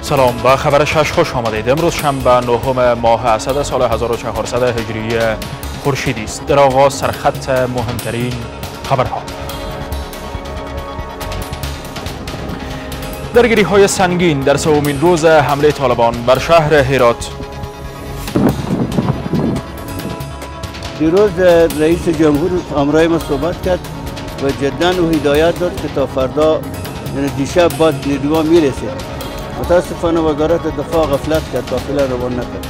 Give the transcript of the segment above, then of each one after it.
سلام، به خبر 6 خوش آمدید. امروز شنبه 9 ماه اسد سال 1400 هجری خورشیدی است. در آغاز سرخط مهمترین خبرها. درگیری های سنگین در سومین روز حمله طالبان بر شهر هرات. دیروز رئیس جمهور همراه ما صحبت کرد و جدا او هدایت داد که تا فردا یعنی دیشب بعد نیروها میرسید. متاسفانه وزارت دفاع غفلت کرد، قافله روان نکرد.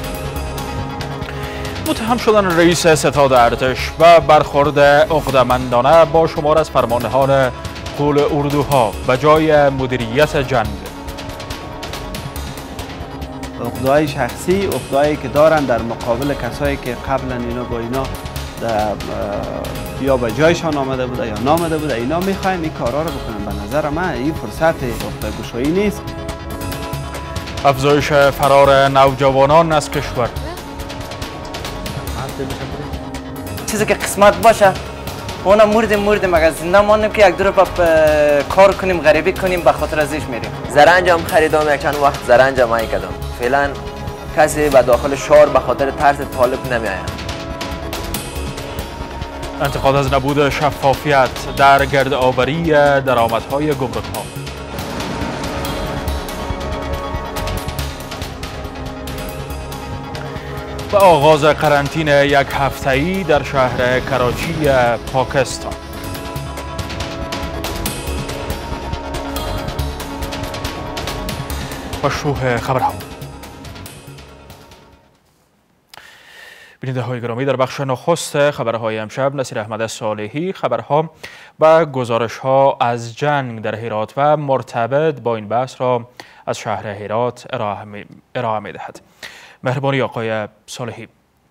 متهم شدن رئیس ستاد ارتش و برخورد عقده‌مندانه با شمار از فرماندهان قول اردوها به جای مدیریت جنگ. عقده‌های شخصی، عقده‌ای که دارن در مقابل کسایی که قبلا اینا با اینا یا به جایشان آمده بوده یا نامده بوده، اینا میخواین این کارا رو بکنن. به نظر من این فرصت عقده‌گشایی نیست. افزایش فرار نوجوانان از کشور. چیزی که قسمت باشه اونا مردیم مگر زنده ماندیم که یک دو رو کار کنیم، غریبی کنیم، به خاطر ازش میریم. زرنج هم خریدم، یک چند وقت زرنج هم کردم. فعلا کسی به داخل شهر به خاطر ترس طالب نمیآید. انتقاد از نبود شفافیت در گردآوری درآمدهای گمرک‌ها. و آغاز قرنطینه یک هفته‌ای در شهر کراچی پاکستان. و شروع خبرها. بیننده های گرامی، در بخش نخست خبرهای امشب نصیر احمد صالحی خبرها و گزارش ها از جنگ در هرات و مرتبط با این بحث را از شهر هرات ارائه می دهد. مهربانی آقای صالحی.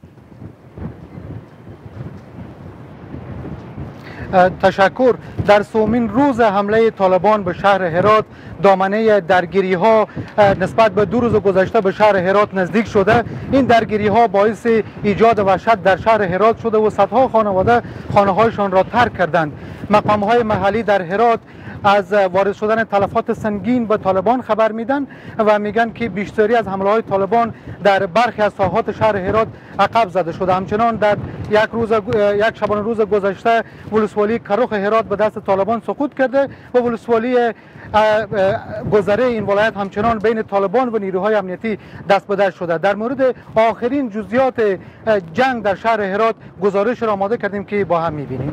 تشکر. در سومین روز حمله طالبان به شهر هرات دامنه درگیری ها نسبت به 2 روز گذشته به شهر هرات نزدیک شده. این درگیری ها باعث ایجاد وحشت در شهر هرات شده و صدها خانواده خانه هایشان را ترک کردند. مقام های محلی در هرات از وارد شدن تلفات سنگین به طالبان خبر میدن و میگن که بیشتری از حمله های طالبان در برخی از ساحات شهر هرات عقب زده شده. همچنان در یک شبانه روز گذشته ولسوالی کروخ هرات به دست طالبان سقوط کرده و ولسوالی گذره این ولایت همچنان بین طالبان و نیروهای امنیتی دست به دست شده. در مورد آخرین جزئیات جنگ در شهر هرات گزارش را آماده کردیم که با هم میبینیم.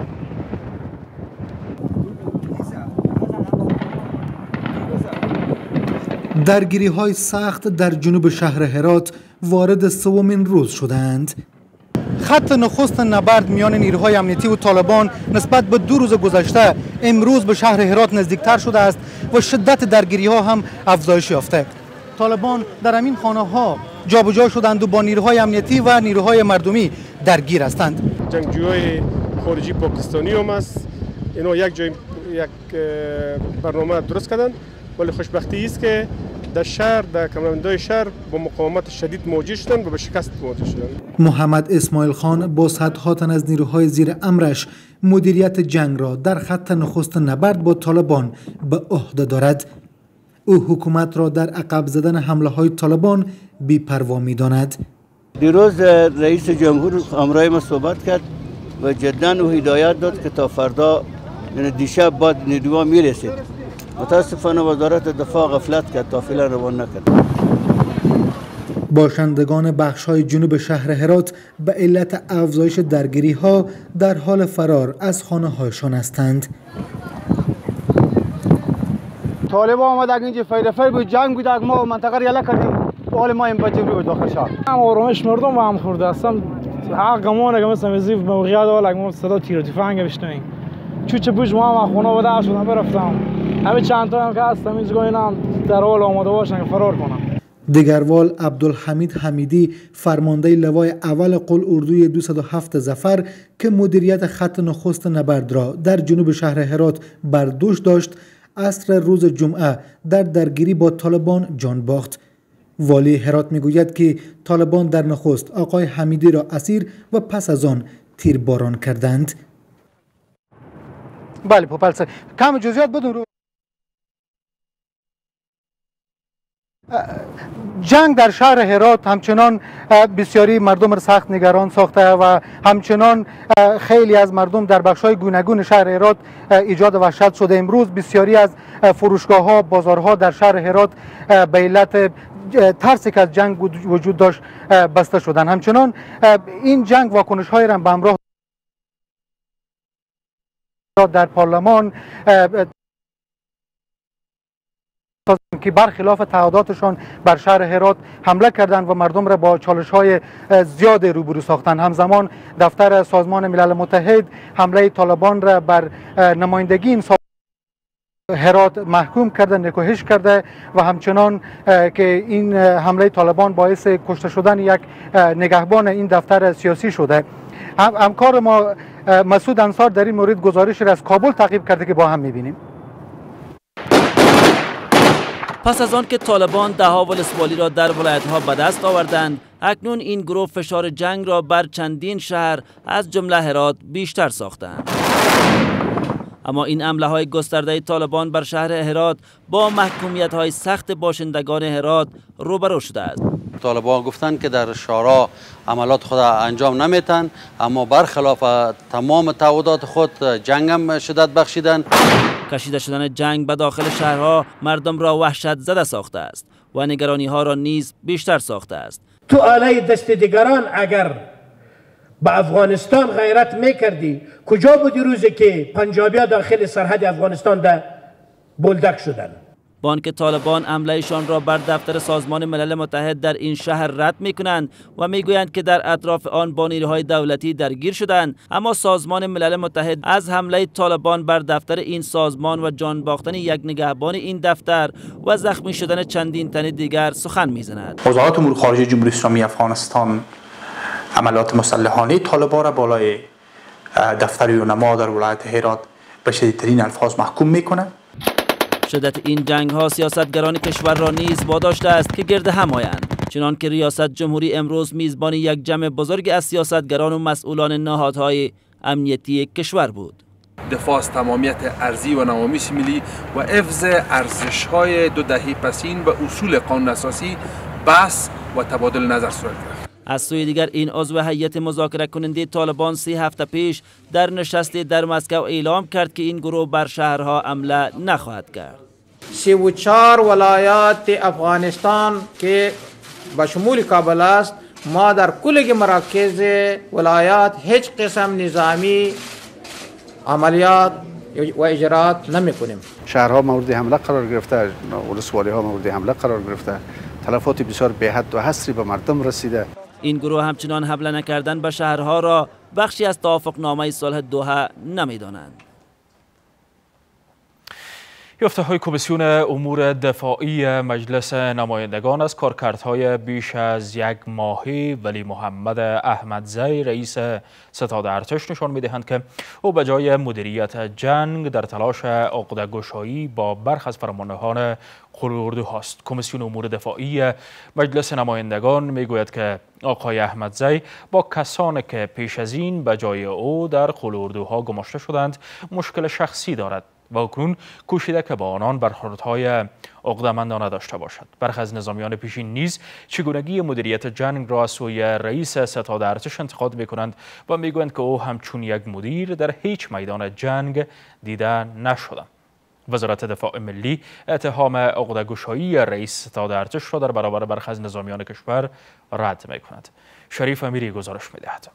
درگیری های سخت در جنوب شهر هرات وارد سومین روز شدند. خط نخست نبرد میان نیروهای امنیتی و طالبان نسبت به 2 روز گذشته امروز به شهر هرات نزدیکتر شده است و شدت درگیری ها هم افزایش یافته. طالبان در همین خانه ها جابجا شدند و با نیروهای امنیتی و نیروهای مردمی درگیر هستند. جنگجوهای خارجی پاکستانی هم است. اینا یک برنامه درست کردند، ولی خوشبختی است که در شهر، در کمربندهای شهر با مقاومت شدید مواجه شدند و به شکست مواجه شدند. محمد اسماعیل خان با صدها تن از نیروهای زیر امرش مدیریت جنگ را در خط نخست نبرد با طالبان به عهده دارد. او حکومت را در عقب زدن حمله های طالبان بی‌پروا می‌داند. دیروز رئیس جمهور همراه ما صحبت کرد و جدا او هدایت داد که تا فردا یعنی دیشب بعد نیروها میرسید. متاسفانه وزارت دفاع غفلت کرد، قافله روان نکرد. باشندگان بخش‌های جنوب شهر هرات به علت افزایش درگیری‌ها در حال فرار از خانه‌هایشان هستند. طالبان آمدن اینجا فیرفیر بود، جنگ بود، ما منطقه را یله کردیم. حال ما این بچه رو داخل شهر. هم آرامش مردم و هم خورده هستم. حق گمان که مثلا وزیر موقعیت ولی ما صدا تیر و تفنگ بشنویم. چوچه بوش ما خونه بده شدم برفتم. همه چند تا هم که هستم اینجا اینا در حال آماده باشن که فرار کنن. دگروال عبدالحمید حمیدی فرمانده لوای اول قل اردوی 207 ظفر که مدیریت خط نخست نبرد را در جنوب شهر هرات بر دوش داشت، عصر روز جمعه در درگیری با طالبان جان باخت. والی هرات میگوید که طالبان در نخست آقای حمیدی را اسیر و پس از آن تیرباران کردند. بله پوپلسه کم جزئیات بدون رو جنگ در شهر هرات همچنان بسیاری مردم را سخت نگران ساخته و همچنان خیلی از مردم در بخش‌های گوناگون شهر هرات ایجاد وحشت شده. امروز بسیاری از فروشگاه‌ها، بازارها در شهر هرات به علت ترسی که از جنگ وجود داشت بسته شدند. همچنان این جنگ واکنش‌هایی را به همراه در پارلمان که برخلاف تعهداتشان بر شهر هرات حمله کردند و مردم را با چالش‌های زیاد روبرو ساختند. همزمان دفتر سازمان ملل متحد حمله طالبان را بر نمایندگی این هرات محکوم کرده، نکوهش کرده و همچنان که این حمله طالبان باعث کشته شدن یک نگهبان این دفتر سیاسی شده. همکار ما مسعود انصار در این مورد گزارش را از کابل تعقیب کرده که با هم می‌بینیم. پس از آن که طالبان ده‌ها ولسوالی را در ولایت‌ها به دست آوردند، اکنون این گروه فشار جنگ را بر چندین شهر از جمله هرات بیشتر ساختند. اما این حمله‌های گسترده طالبان بر شهر هرات با محکومیت‌های سخت باشندگان هرات روبرو شده است. طالبان گفتند که در شورا عملات خود انجام نمیتن، اما برخلاف تمام تعهدات خود جنگ هم شدت بخشیدند. کشیده شدن جنگ به داخل شهرها مردم را وحشت زده ساخته است و نگرانی ها را نیز بیشتر ساخته است. تو آله دست دیگران اگر به افغانستان غیرت میکردی، کجا بودی روزی که پنجابی‌ها داخل سرحد افغانستان ده بلدک شدند؟ بانک طالبان حملهشان را بر دفتر سازمان ملل متحد در این شهر رد میکنند و میگویند که در اطراف آن با نیروهای دولتی درگیر شدند، اما سازمان ملل متحد از حمله طالبان بر دفتر این سازمان و جان باختن یک نگهبان این دفتر و زخمی شدن چندین تن دیگر سخن میزند. وزارت امور خارجه جمهوری اسلامی افغانستان عملیات مسلحانه طالبان را بالای دفتر یونما در ولایت هرات به شدیدترین الفاظ محکوم میکنه. شدت این جنگ ها سیاستگران کشور را نیز واداشته است که گرد هم آیند، چنان که ریاست جمهوری امروز میزبان یک جمع بزرگ از سیاستگران و مسئولان نهادهای امنیتی کشور بود. دفاع از تمامیت ارضی و نوامیس ملی و حفظ ارزش‌های دو دهه پسین و اصول قانون اساسی بحث و تبادل نظر صورت گرفت. از سوی دیگر این عضو هیئت مذاکره کننده طالبان 3 هفته پیش در نشستی در مسکو اعلام کرد که این گروه بر شهرها حمله نخواهد کرد. 34 ولایات افغانستان که به شمول کابل است، ما در کل مراکز ولایات هیچ قسم نظامی عملیات و اجرات نمی کنیم. شهرها مورد حمله قرار گرفته، ولسوالی ها مورد حمله قرار گرفته، تلفات بسیار به حد و حصری به مردم رسیده. این گروه همچنان حمله نکردن به شهرها را بخشی از توافقنامه صلح دوحه نمی‌دانند. یافته‌های کمیسیون امور دفاعی مجلس نمایندگان از کارکردهای بیش از یک ماهی ولی محمد احمدزی رئیس ستاد ارتش نشان می‌دهند که او به جای مدیریت جنگ در تلاش عقده‌گشایی با برخی از فرماندهان قلواردوهاست. کمیسیون امور دفاعی مجلس نمایندگان میگوید که آقای احمدزی با کسانی که پیش از این به جای او در قلواردوها گماشته شدند مشکل شخصی دارد و اکنون کوشیده که با آنان برخوردهای عقده‌مندانه داشته باشد. برخی از نظامیان پیشین نیز چگونگی مدیریت جنگ را از سوی رئیس ستاد ارتش انتقاد می‌کنند و میگویند که او همچون یک مدیر در هیچ میدان جنگ دیده نشده. وزارت دفاع ملی اتهام عقده‌گشایی رئیس ستاد ارتش را در برابر برخی از نظامیان کشور رد می‌کند. شریف امیری گزارش می‌دهد.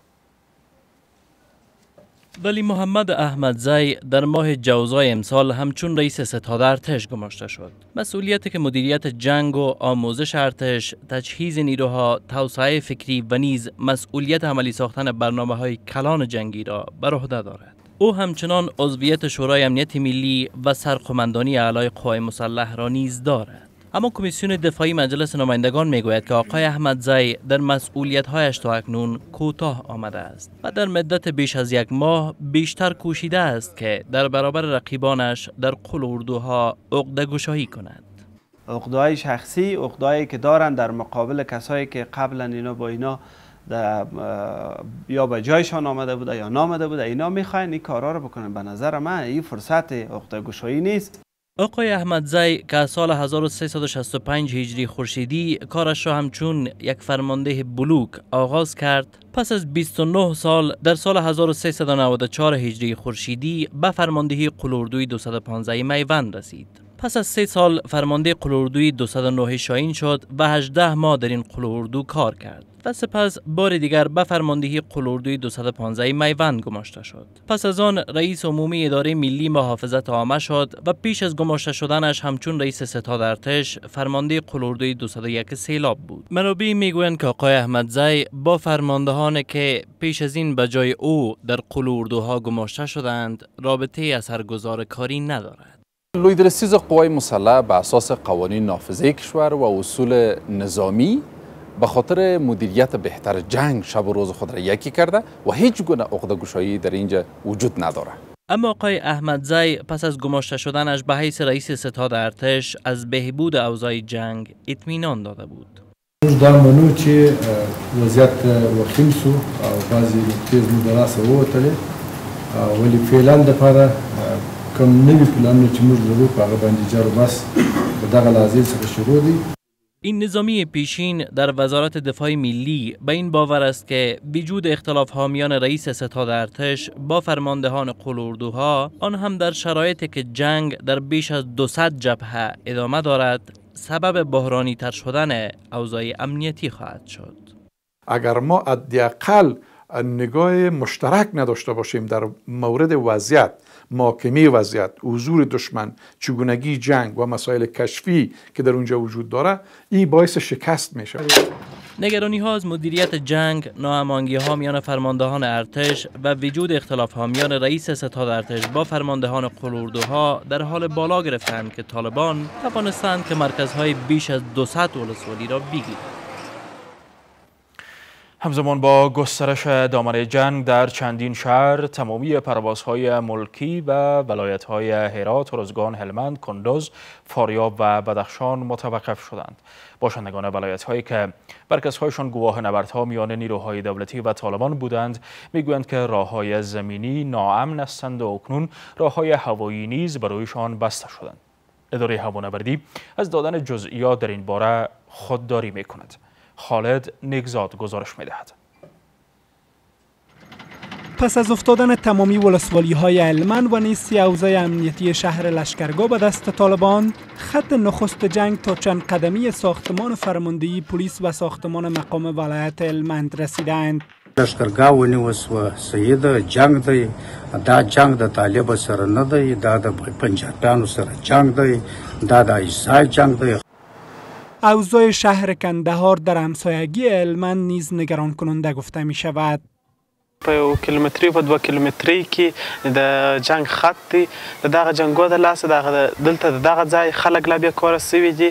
ولی محمد احمدزی در ماه جوزای امسال همچون رئیس ستاد ارتش گماشته شد. مسئولیتی که مدیریت جنگ و آموزش ارتش، تجهیز نیروها، توسعه فکری و نیز مسئولیت عملی ساختن برنامه‌های کلان جنگی را بر عهده دارد. او همچنان عضویت شورای امنیت ملی و سرقماندانی اعلای قوای مسلح را نیز دارد. اما کمیسیون دفاعی مجلس نمایندگان میگوید که آقای احمدزی در مسئولیت‌هایش تا اکنون کوتاه آمده است و در مدت بیش از یک ماه بیشتر کوشیده است که در برابر رقیبانش در قلواردوها عقده‌گشایی کند. عقده‌های شخصی، عقده‌ای که دارن در مقابل کسایی که قبلا اینا با اینا یا به جایشان آمده بوده یا نامده بوده، اینا میخواین این کارا رو بکنن. به نظر من این فرصت عقده‌گشایی نیست. آقای احمدزی که از سال 1365 هجری خورشیدی کارش را همچون یک فرمانده بلوک آغاز کرد، پس از 29 سال در سال 1394 هجری خورشیدی به فرماندهی قلاردوی 215 میوند رسید. پس از 3 سال فرمانده قلاردوی 209 شاهین شد و 18 ماه در این قلاردو کار کرد و سپس بار دیگر به فرماندهی قلاردوی 215 میوند گماشته شد. پس از آن رئیس عمومی اداره ملی محافظت عامه شد و پیش از گماشته شدنش همچون رئیس ستاد ارتش فرمانده قلاردوی 201 سیلاب بود. منابع میگویند که آقای احمدزی با فرماندهانی که پیش از این به جای او در قلاردوها گماشته شدند رابطه اثرگذار کاری ندارد. لویدرسیز قوای مسلح به اساس قوانین نافذه کشور و اصول نظامی به خاطر مدیریت بهتر جنگ شب و روز خود را یکی کرده و هیچ گونه عقده‌گشایی در اینجا وجود نداره. اما آقای احمدزی پس از گماشته شدنش به حیث رئیس ستاد ارتش از بهبود اوضاع جنگ اطمینان داده بود. دا منو چې وضعیت وخیم سو او بعضی تیز مدرسه ووتلې ولی فعلا دپاره کوم نوي پلانونه چې موږ لرو په هغه باندې جارو بس په دغه لحظې څخه شروع دي. این نظامی پیشین در وزارت دفاع ملی به این باور است که وجود اختلاف حامیان رئیس ستاد ارتش با فرماندهان قلاردوها، آن هم در شرایطی که جنگ در بیش از 200 جبهه ادامه دارد، سبب بحرانی تر شدن اوضاع امنیتی خواهد شد. اگر ما حداقل نگاه مشترک نداشته باشیم در مورد وضعیت، محاکمه وضعیت، حضور دشمن، چگونگی جنگ و مسائل کشفی که در اونجا وجود داره، این باعث شکست میشه. نگرانی ها از مدیریت جنگ، ناهماهنگی ها میان فرماندهان ارتش و وجود اختلاف ها میان رئیس ستاد ارتش با فرماندهان قلاردوها در حال بالا گرفتند که طالبان توانستند که مرکزهای بیش از 200 ولسوالی را بگیرند. همزمان با گسترش دامنه جنگ در چندین شهر، تمامی پروازهای ملکی و ولایت‌های هرات، ارزگان، هلمند، کندوز، فاریاب و بدخشان متوقف شدند. باشندگان ولایت‌هایی که مرکزهایشان گواه نبردها میان نیروهای دولتی و طالبان بودند، میگویند که راه‌های زمینی ناامن هستند و اکنون راه‌های هوایی نیز برویشان بسته شدند. اداره هوانوردی از دادن جزئیات در این باره خودداری می‌کند. خالد نگزاد گزارش می‌دهد. پس از افتادن تمامی ولسوالی‌های هلمند و نیستی اوضاع امنیتی شهر لشکرگاه به دست طالبان، خط نخست جنگ تا چند قدمی ساختمان فرماندهی پلیس و ساختمان مقام ولایت هلمند رسیدند. لشکرگاه ونیوس و سید جنگ دی، دا جنگ د طالب سره نه دی، دا د پنجابیانو سره جنگ دی، دا د عیسی جنگ دی. اوضاع شهر کندهار در همسایگی هلمند نیز نگران کننده گفته می شود. په 1 کیلومتری و 2 کیلومتری کې د جنگ خط دی، دغه جنگو د لاس دلته دغه ځای خلک لا بیا کار سوي دي.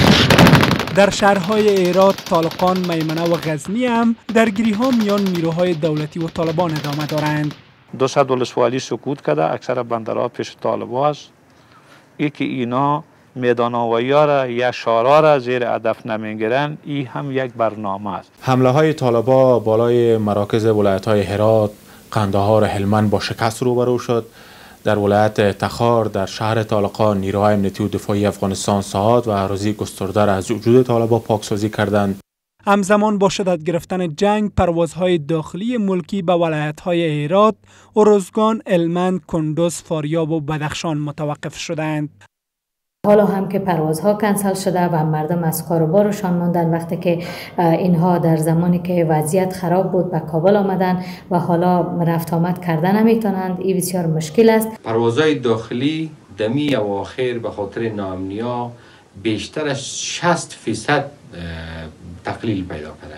در شهرهای هرات، طالقان، میمنه و غزنی هم درگیری ها میان نیروهای دولتی و طالبان ادامه دارند. 200 ولسوالی سقوط کرده، اکثر بندرها پیش طالبان است. یکی اینا میدان آوایی را یا شارا را زیر هدف نمیگیرند، این هم یک برنامه است. حمله های طالبان بالای مراکز ولایت های هرات، قندهار، هلمند با شکست روبرو شد. در ولایت تخار، در شهر طالقان، نیروهای امنیتی و دفاعی افغانستان ساحات و اراضی گسترده را از وجود طالبان پاکسازی کردند. همزمان با شدت گرفتن جنگ، پروازهای داخلی ملکی به ولایت‌های هرات، ارزگان، هلمند، کندوز، فاریاب و بدخشان متوقف شدند. حالا هم که پروازها کنسل شده و مردم از کار و بارشان ماندن، وقتی که اینها در زمانی که وضعیت خراب بود به کابل آمدن و حالا رفت آمد کردن نمیتونند، این بسیار مشکل است. پروازهای داخلی دمی اواخر به خاطر ناامنی‌ها بیشتر از 60% تقلیل پیدا کرده.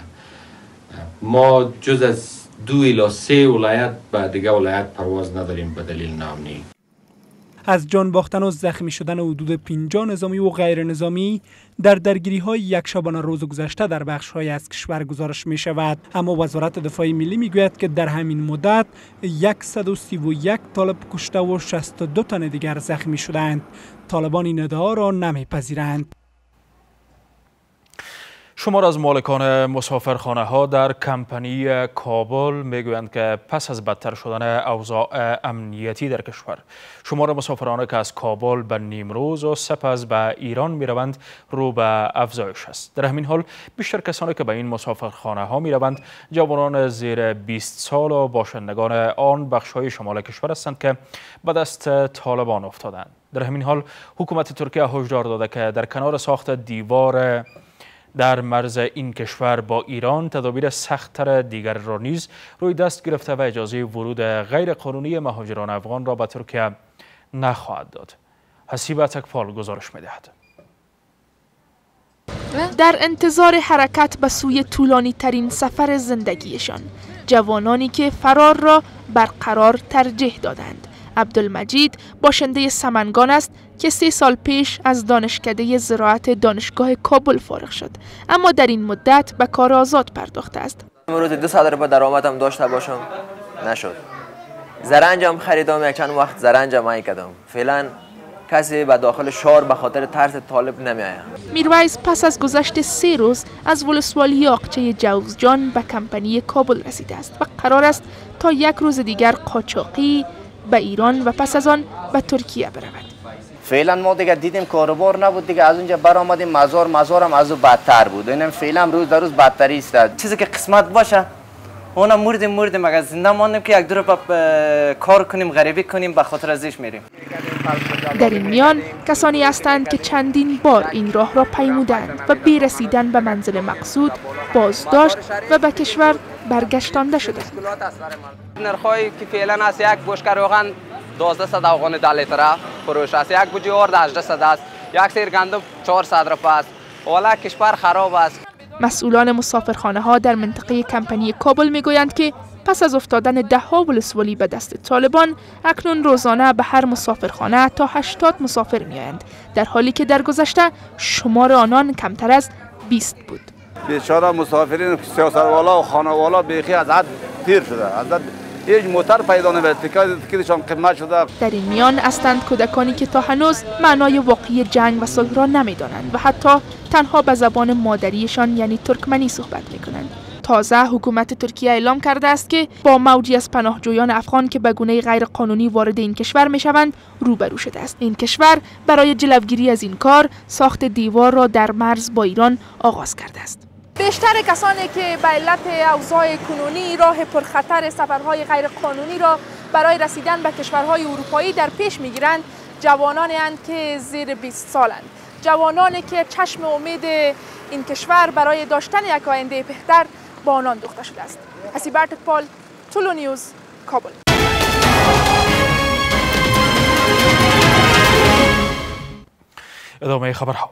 ما جز از 2 الی 3 ولایت به دیگه ولایت پرواز نداریم به دلیل ناامنی. از جان باختن و زخمی شدن حدود 50 نظامی و غیر نظامی در درگیری های یک شبانه روز گذشته در بخش های از کشور گزارش می شود. اما وزارت دفاع ملی می گوید که در همین مدت 131 طالب کشته و 62 تن دیگر زخمی شدند. طالبان این ادعا را نمیپذیرند. شمار از مالکان مسافرخانه ها در کمپانی کابل میگویند که پس از بدتر شدن اوضاع امنیتی در کشور، شمار مسافران که از کابل به نیمروز و سپس به ایران میروند رو به افزایش است. در همین حال بیشتر کسانی که به این مسافرخانه ها میروند جوانان زیر 20 سال و باشندگان آن بخش‌های شمال کشور هستند که به دست طالبان افتادند. در همین حال حکومت ترکیه هشدار داده که در کنار ساخت دیوار در مرز این کشور با ایران، تدابیر سخت‌تر دیگر را نیز روی دست گرفته و اجازه ورود غیر قانونی مهاجران افغان را به ترکیه نخواهد داد. حسیب تکپال گزارش می‌دهد. در انتظار حرکت به سوی طولانی ترین سفر زندگیشان، جوانانی که فرار را برقرار ترجیح دادند. عبدالمجید باشنده سمنگان است که 3 سال پیش از دانشکده زراعت دانشگاه کابل فارغ شد، اما در این مدت به کار آزاد پرداخته است. امروز 200 روپیه درآمدم داشته باشم نشد. زرنجم خریدم، یک چند وقت زرنجم کردم. فعلا کسی به داخل شهر به خاطر ترس طالب نمیآید. میرویس پس از گذشت 3 روز از ولسوالی یاقچه جوزجان به کمپانی کابل رسیده است و قرار است تا 1 روز دیگر قاچاقی به ایران و پس از آن به ترکیه برود. فعلا ما دیگه دیدیم کاروبار نبود دیگه، از اونجا برآمدیم مزارم از او بدتر بود. اینم فعلا روز در روز بدتری است. چیزی که قسمت باشه اونم مردیم اگر زنده ماندیم که 1-2 روپیه کار کنیم غریبی کنیم به خاطر ازش میریم. در این میان کسانی هستند که چندین بار این راه را پیمودند و بی رسیدن به منزل مقصود بازداشت و به کشور برگشتانده شدند. نرخ‌هایی که فعلا است، یک بشکه روغن 1200 افغانی در لیتر فروش است، یک بوجه آرد 1800 است، یک سیر گندم 400 روپیه است. والا کشور خراب است. مسئولان مسافرخانه ها در منطقه کمپانی کابل میگویند که پس از افتادن 10 ولسوالی به دست طالبان، اکنون روزانه به هر مسافرخانه تا 80 مسافر میآیند، در حالی که در گذشته شمار آنان کمتر از 20 بود. بیچاره مسافرین سیاستوالا و خانوالا بیخی از حد پیر شده، از حد هیچ موتر پیدا نمیاد، تیکتشان قیمت شده. در این میان هستند کودکانی که تا هنوز معنای واقعی جنگ و صلح را نمیدانند و حتی تنها به زبان مادریشان یعنی ترکمنی صحبت میکنند. تازه حکومت ترکیه اعلام کرده است که با موجی از پناهجویان افغان که به گونه غیر قانونی وارد این کشور میشوند روبرو شده است. این کشور برای جلوگیری از این کار ساخت دیوار را در مرز با ایران آغاز کرده است. بیشتر کسانی که به علت اوضاع کنونی راه پرخطر سفرهای غیر قانونی را برای رسیدن به کشورهای اروپایی در پیش میگیرند، جوانانی اند که زیر 20 سالند. جوانانی که چشم امید این کشور برای داشتن یک آینده بهتر با آنان دوخته شده است. حسیب تکپال، طلو نیوز، کابل. ادامه خبرها.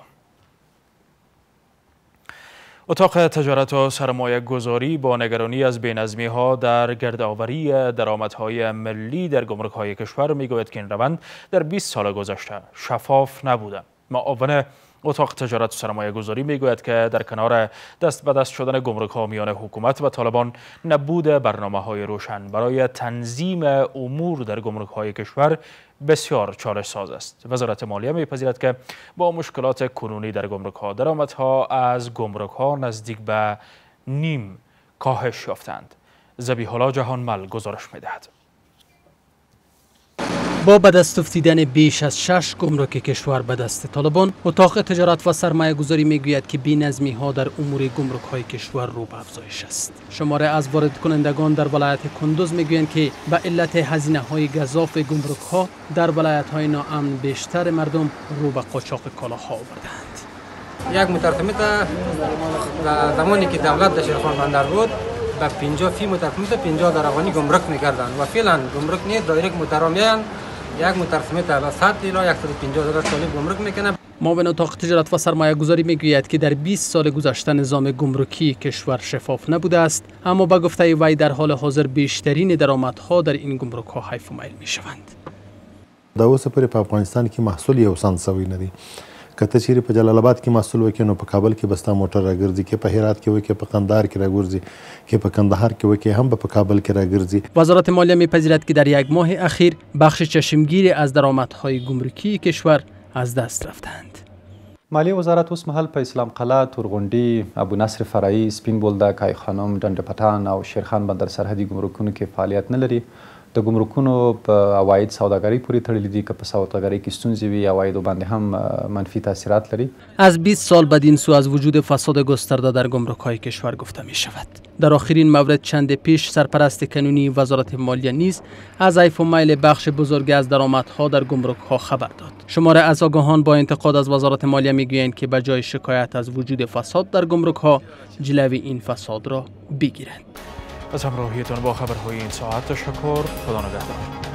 اتاق تجارت و سرمایه گذاری با نگرانی از بینظمی ها در گردآوری درآمدهای ملی در گمرک های کشور میگوید که این روند در 20 سال گذشته شفاف نبوده. معاون اتاق تجارت و سرمایه گذاری میگوید که در کنار دست به دست شدن گمرک ها میان حکومت و طالبان، نبود برنامه های روشن برای تنظیم امور در گمرک های کشور بسیار چالش ساز است. وزارت مالیه میپذیرد که با مشکلات کنونی در گمرک ها، درآمدها از گمرک ها نزدیک به نیم کاهش یافتند. ذبیح الله جهانمل گزارش میدهد. با به دست افتیدن بیش از 6 گمرک کشور به دست طالبان، اتاق تجارت و سرمایه گذاری میگوید که بی‌نظمی ها در امور گمرک های کشور رو به افزایش است. شماره از وارد کنندگان در ولایت کندوز میگویند که به علت هزینه های گزاف گمرک ها در ولایت های ناامن بیشتر مردم رو به قاچاق کالاها آوردند. یک مترسمیت زمانی که دولت در شیرخوان بندر بود به 50 فی مترسمیت 50 در افغانی گمرک میکردن و فعلا گمرک نیست، دایرکت مترامیان یک مترسمیت به 100 الی 150 دلار سالی گمرک میکنه. معاون اتاق تجارت و سرمایه گذاری میگوید که در 20 سال گذشته نظام گمرکی کشور شفاف نبوده است، اما به گفته وی در حال حاضر بیشترین درآمدها در این گمرک ها حیف و میل میشوند. دا اوس پورې په افغانستان کې محصول یو سان سوی نه دی. کته چیرې په جلال آباد کې محصول وکړي نو په کابل کې بستا موټر راګرځي، کې په هرات کې وکړي، په قندهار کې راګرځي، کې په کندهار کې وکړي، هم په کابل کې راګرځي. وزارت مالیه میپذیرد که در یک ماه اخیر بخش چشمگیری از درآمدهای گمرکی کشور از دست رفتند. مالیه وزارت اوس مهال په اسلام قلعه، تورغونډي، ابو نصر فرعي، سپین بولدک، ای خانم، ډنډ پټان او شیرخان بندر سرحدي ګمرکونو کې فعالیت نه لري. د ګمرکونو په عواید سوداګرۍ پورې تړلي دي، که په سوداګرۍ کې ستونزې وي عوایدو باندې هم منفی تاثیرات لري. از 20 سال بدین سو از وجود فساد گسترده در گمرک‌های کشور گفته می شود. در آخرین مورد چند پیش سرپرست کنونی وزارت مالیه نیز از ضعف و میل بخش بزرگی از درآمدها در گمرک‌ها خبر داد. شماره از آگاهان با انتقاد از وزارت مالیه میگویند که به جای شکایت از وجود فساد در گمرک‌ها جلوی این فساد را بگیرند. از همراهیتان با خبرهای این ساعت تشکر. خدا نگهدار.